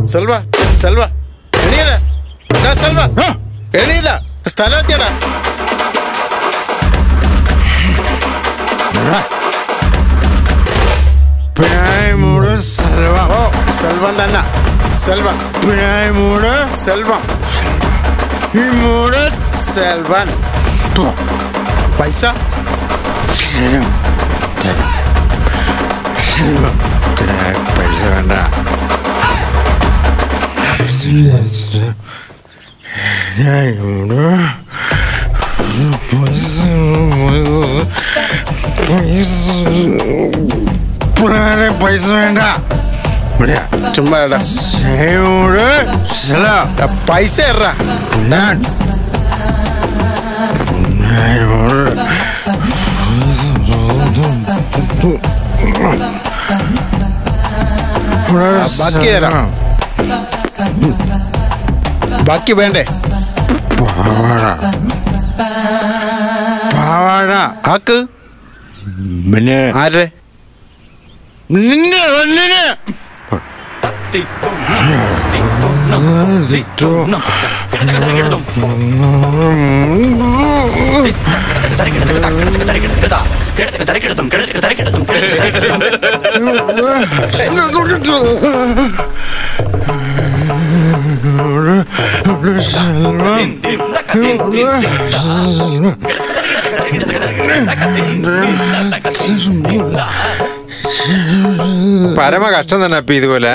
സെൽവ സെൽവ എണീടാ സെൽവ എണീടാ സ്ഥലം എത്തിയടാ സെൽവം ഓ സെൽവം തന്നെ സെൽവം സെൽവം സെൽവൻ പൈസ പൈസ വേണ്ട പൈസ വേണ്ട ചുമ്മാ പൈസ എറാ ബാക്കി തരാം ബാക്കി വേണ്ടേ ആക്ക് ആരെ പരമ കഷ്ടം തന്നെ അപ്പൊ ഇതുപോലെ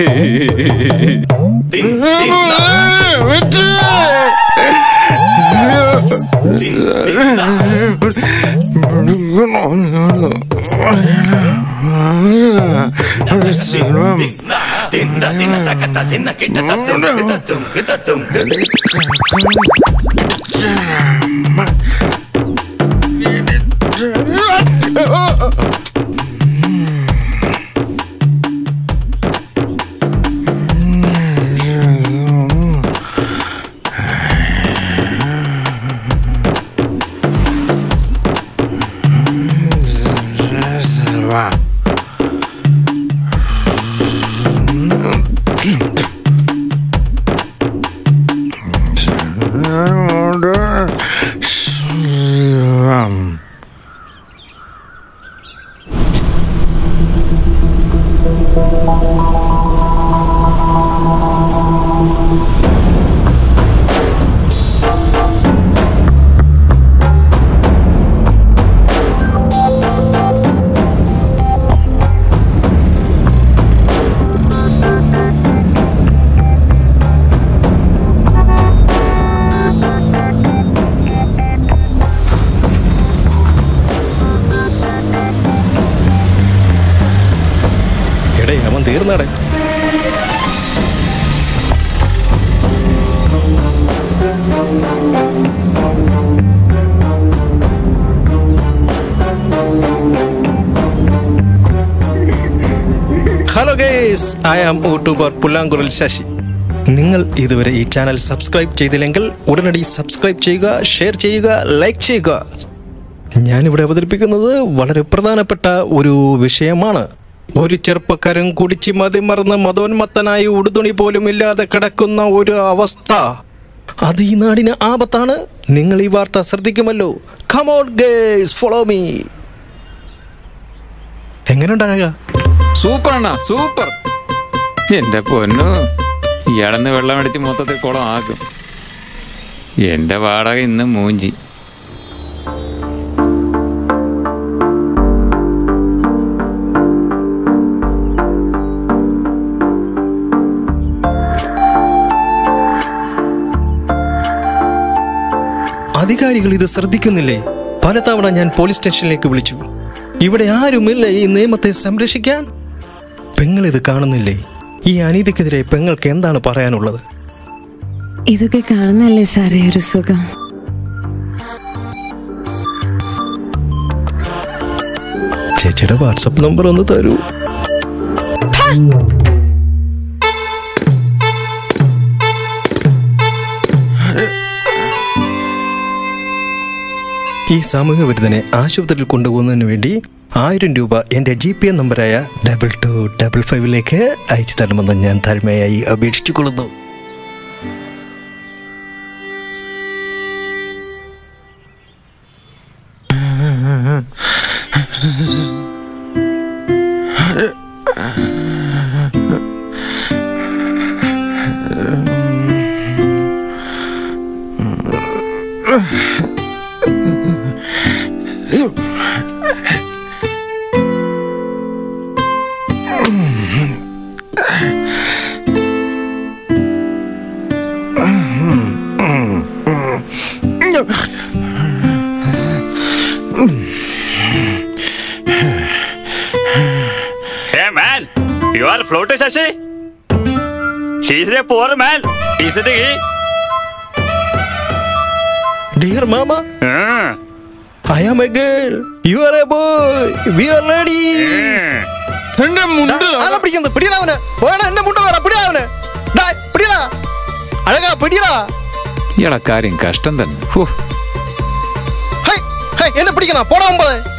തീർന്നാടെ hello guys, I am YouTuber Pullankuzhal Sasi. നിങ്ങൾ ഇതുവരെ ഈ ചാനൽ സബ്സ്ക്രൈബ് ചെയ്തില്ലെങ്കിൽ ഉടനടി സബ്സ്ക്രൈബ് ചെയ്യുക, ഷെയർ ചെയ്യുക, ലൈക്ക് ചെയ്യുക. ഞാനിവിടെ അവതരിപ്പിക്കുന്നത് വളരെ പ്രധാനപ്പെട്ട ഒരു വിഷയമാണ്. ഒരു ചെറുപ്പക്കാരൻ കുടിച്ച് മതിമറന്ന് മതോന്മത്തനായി ഉടുതുണി പോലും ഇല്ലാതെ കിടക്കുന്ന ഒരു അവസ്ഥ. അത് ഈ നാടിന് ആപത്താണ്. നിങ്ങൾ ഈ വാർത്ത ശ്രദ്ധിക്കുമല്ലോ. Come on guys, follow me. എങ്ങനെയുണ്ടാകുക? സൂപ്പർ അണ്ണാ, സൂപ്പർ. എന്റെ പൊന്നു, ഇയാളെന്ന് വെള്ളം അടിച്ച് മൊത്തത്തിൽ കുളം ആക്കും. എന്റെ വാടക ഇന്ന് മൂഞ്ചി. അധികാരികൾ ഇത് ശ്രദ്ധിക്കുന്നില്ലേ? പലതവണ ഞാൻ പോലീസ് സ്റ്റേഷനിലേക്ക് വിളിച്ചു. ഇവിടെ ആരുമില്ല ഈ നിയമത്തെ സംരക്ഷിക്കാൻ. പെങ്ങൾ ഇത് കാണുന്നില്ലേ? ഈ അനീതിക്കെതിരെ പെങ്ങൾക്ക് എന്താണ് പറയാനുള്ളത്? ഇതൊക്കെ കാണുന്നല്ലേ സാറേ ഒരു സുഖം. ചേച്ചിയുടെ വാട്സപ്പ് നമ്പർ ഒന്ന് തരൂ. ഈ സാമൂഹ്യ വിരുദ്ധനെ ആശുപത്രിയിൽ കൊണ്ടുപോകുന്നതിന് വേണ്ടി 1000 രൂപ എൻ്റെ GPay നമ്പറായ 2255 അയച്ചു തരണമെന്ന് ഞാൻ താഴ്മയായി അപേക്ഷിച്ചുകൊള്ളുന്നു. Hey man, you are floating Shashi? He is a poor man, isn't he? Dear mama, I am a girl, you are a boy, we are ladies. എന്റെ മുണ്ട് ഇയാളെ കാര്യം കഷ്ടം തന്നെ. എന്നെ പിടിക്കണ പോടാ.